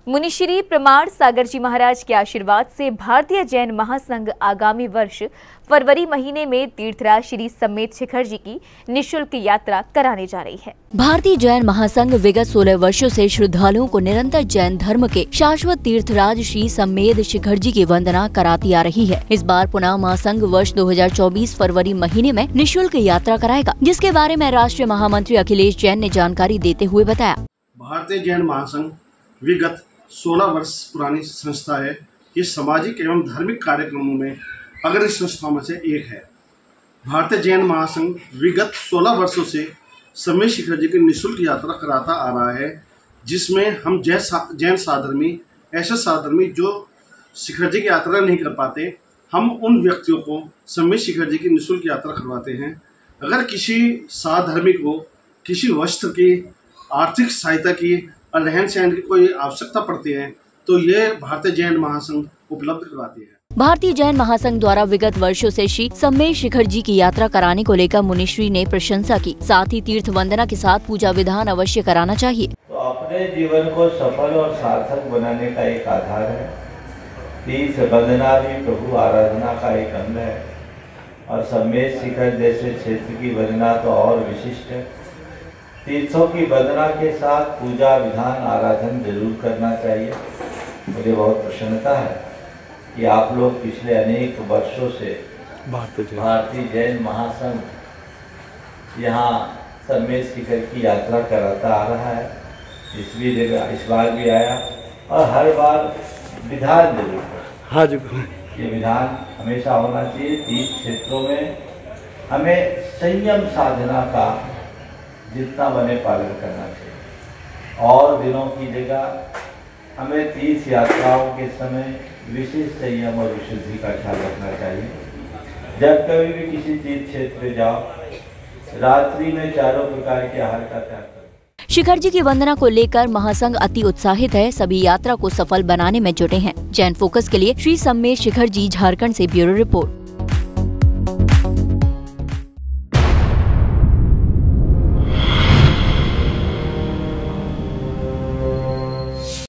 मुनिश्री प्रमाण सागर जी महाराज के आशीर्वाद से भारतीय जैन महासंघ आगामी वर्ष फरवरी महीने में तीर्थराज श्री सम्मेद शिखर जी की निःशुल्क यात्रा कराने जा रही है। भारतीय जैन महासंघ विगत 16 वर्षों से श्रद्धालुओं को निरंतर जैन धर्म के शाश्वत तीर्थराज श्री सम्मेद शिखर जी की वंदना कराती आ रही है। इस बार पुनः महासंघ वर्ष 2024 फरवरी महीने में निःशुल्क यात्रा कराएगा, जिसके बारे में राष्ट्रीय महामंत्री अखिलेश जैन ने जानकारी देते हुए बताया। भारतीय जैन महासंघ विगत 16 वर्ष पुरानी संस्था है। ये सामाजिक एवं धार्मिक कार्यक्रमों में अग्रणी संस्थाओं में से एक है। भारतीय जैन महासंघ विगत 16 वर्षों से सम्मेद शिखर जी की निःशुल्क यात्रा कराता आ रहा है, जिसमें हम जैन साधर्मी, ऐसे साधर्मी जो शिखर जी की यात्रा नहीं कर पाते, हम उन व्यक्तियों को सम्मेद शिखर जी की निःशुल्क यात्रा करवाते हैं। अगर किसी साधर्मी को किसी वस्त्र की, आर्थिक सहायता की और रहन सहन की कोई आवश्यकता पड़ती है तो ये भारतीय जैन महासंघ उपलब्ध करवाती है। भारतीय जैन महासंघ द्वारा विगत वर्षों से श्री सम्मेद शिखर जी की यात्रा कराने को लेकर मुनिश्री ने प्रशंसा की। साथ ही तीर्थ वंदना के साथ पूजा विधान अवश्य कराना चाहिए। तो अपने जीवन को सफल और सार्थक बनाने का एक आधार है। तीर्थ वंदना भी प्रभु आराधना का एक अंग है और सम्मेद शिखर जैसे क्षेत्र की वंदना तो और विशिष्ट है। तीर्थों की वंदना के साथ पूजा विधान आराधन जरूर करना चाहिए। मुझे बहुत प्रसन्नता है कि आप लोग पिछले अनेक वर्षों से भारतीय जैन महासंघ यहाँ सम्मेद शिखर की यात्रा कराता आ रहा है। इस बार भी आया और हर बार विधान जरूर ये विधान हमेशा होना चाहिए। तीर्थ क्षेत्रों में हमें संयम साधना का जितना बने पालन करना चाहिए और दिनों की जगह हमें तीर्थ यात्राओं के समय विशेष संयम और विशुद्धि का ख्याल रखना चाहिए। जब कभी भी किसी तीर्थ क्षेत्र में जाओ, रात्रि में चारों प्रकार के आहार का त्याग करो। शिखर जी की वंदना को लेकर महासंघ अति उत्साहित है। सभी यात्रा को सफल बनाने में जुटे हैं। जैन फोकस के लिए श्री सम्मेद शिखर जी, झारखंड से ब्यूरो रिपोर्ट।